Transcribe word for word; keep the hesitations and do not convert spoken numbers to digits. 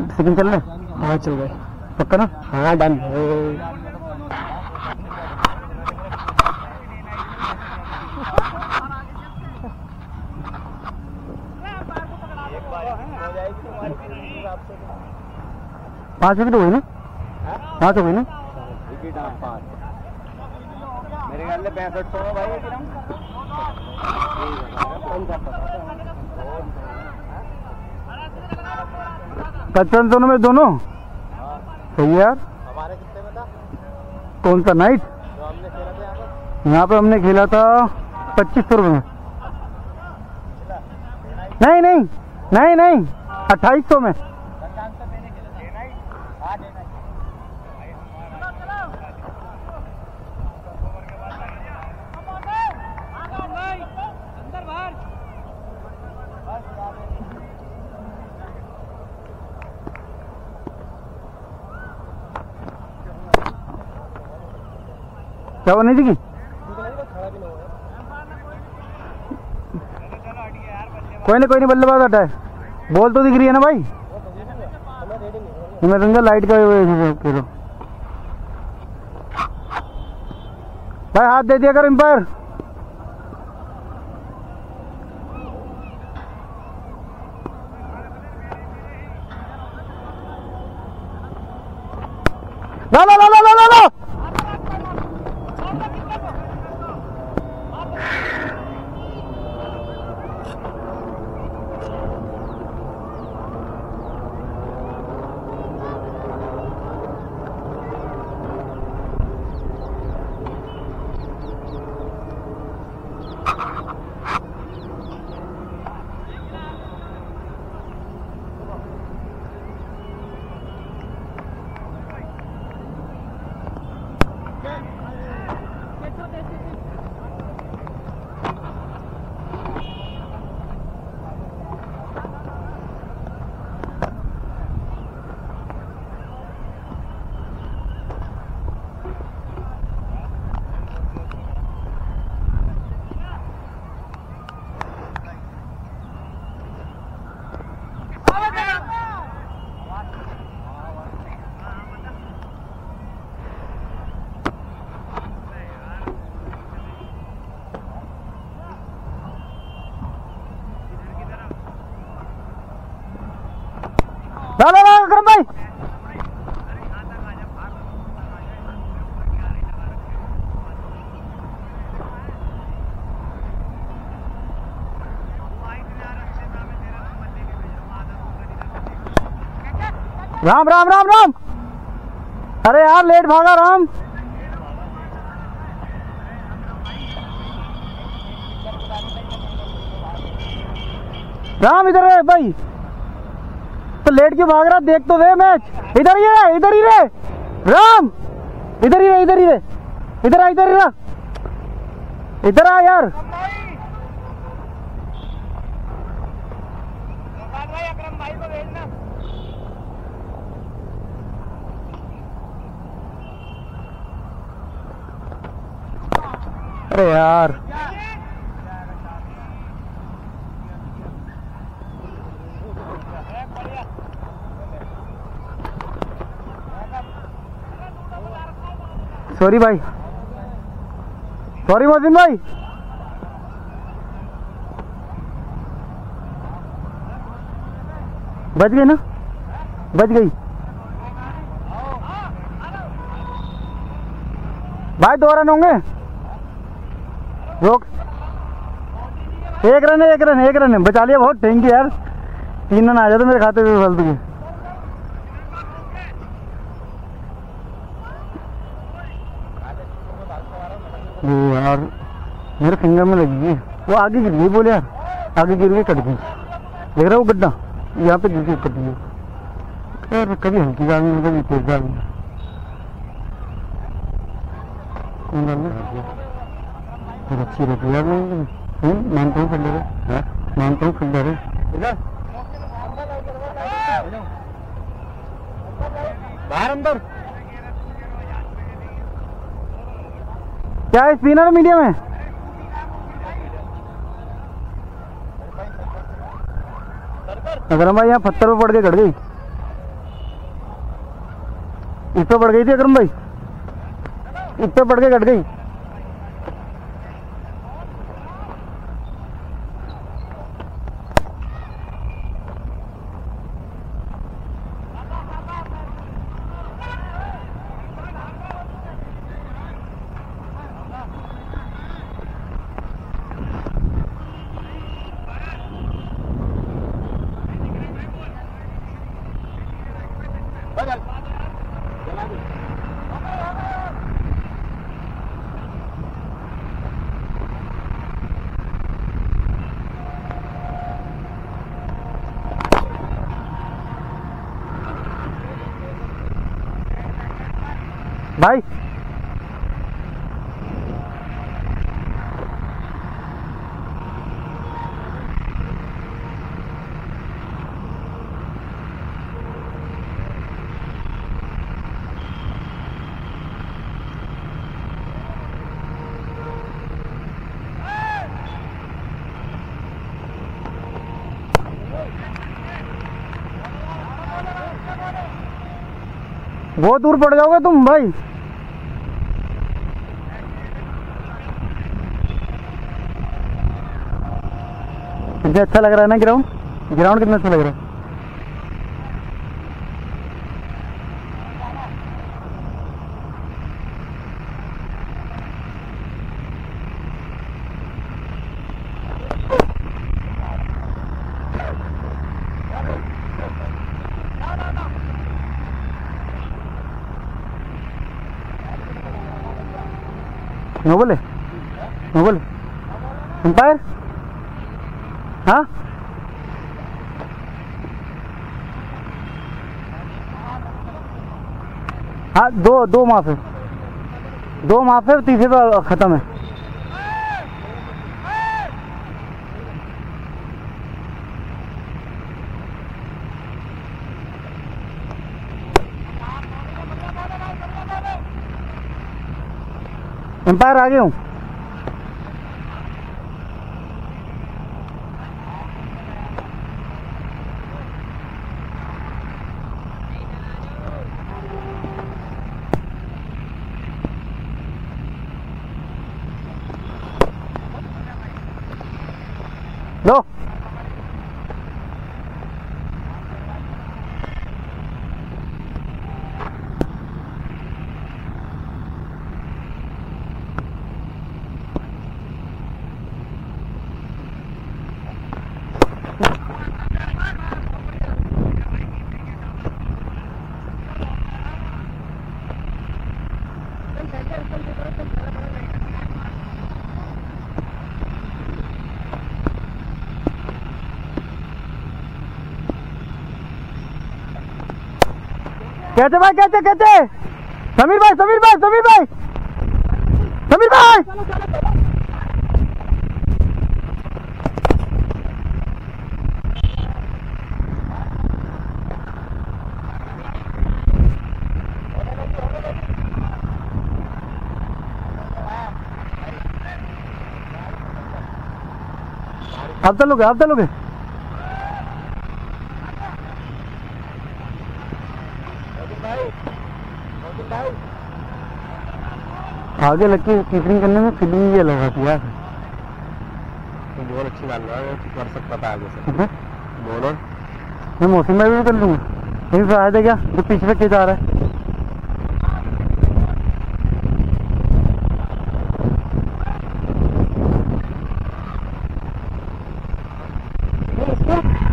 Second चल रहे? हाँ चल रहे। पक्का ना? हाँ डन। पाँच विकेट हो गई ना? पाँच हो गई ना? मेरे ख्याल से पैंसठ सौ भाई। पचपन दोनों में दोनों सही है यार। हमारे कितने में था? कौन सा नाइट? जो हमने खेला था यहाँ पर? यहाँ पे हमने खेला था पच्चीस सौ रुपये में। नहीं नहीं नहीं नहीं अट्ठाईस सौ में। क्या वो नहीं दिखी? कोई नहीं कोई नहीं बल्लेबाज हटा है। बॉल तो दिख रही है ना भाई? मैं समझा लाइट का खेलो। भाई हाथ दे दिया कर एम्पायर। ला ला ला ला ला ला ला ला ला करम भाई। राम राम राम राम। अरे यार लेट भागा राम। राम इधर है भाई। तो लेट क्यों भाग रहा? देख तो दे मैच। इधर ही है इधर ही रे राम। इधर ही है इधर ही है। इधर आ इधर ही रहा। इधर आ यार। अरे यार सॉरी भाई। सॉरी मोहसिन भाई। बच गई ना? बच गई भाई। दो रन होंगे। रोक। एक रन है एक रन एक रन है। बचा लिया बहुत। थैंक यू यार। तीन रन आ जाते मेरे खाते में फालतू के। वो यार मेरे फिंगर में लगी है। वो आगे गिर गई। बोले यार आगे गिर गई कट गई। देख रहा है वो गड्ढा यहाँ पे गिर गई कट गई। यार कभी हल्की गाड़ी में कभी तेज गाड़ी में। अच्छी रहती है यार। मानता हूँ फील्डर है। मानता हूँ फील्डर है। बाहर अंदर क्या है? स्पिनर मीडियम है? अगर हम भाई यहाँ पत्थर पे पड़ के गड़ गई। इस पे बढ़ गई थी अकरम भाई, इस पे बढ़ के कट गई। भाई बहुत दूर पड़ जाओगे तुम भाई। कितना अच्छा लग रहा है ना ग्राउंड, ग्राउंड कितना अच्छा लग रहा है। नो बोले, नो बोले अंपायर। हाँ हाँ, दो दो माफ है, दो माफ है, तीसरे तो खत्म है। एम्पायर आ गया हूँ। लो कहते भाई, कहते कहते समीर भाई, समीर भाई, समीर भाई, समीर भाई। अब चलोगे, अब चलोगे। आगे लग के कीपिंग करने में फीलिंग ये लगा थी यार। तो बहुत अच्छी बात है, कर सकता था आगे से बॉलर। मैं मौसम में भी कर लूँगा, यही फायदा है क्या जो पीछे पे जा रहा है।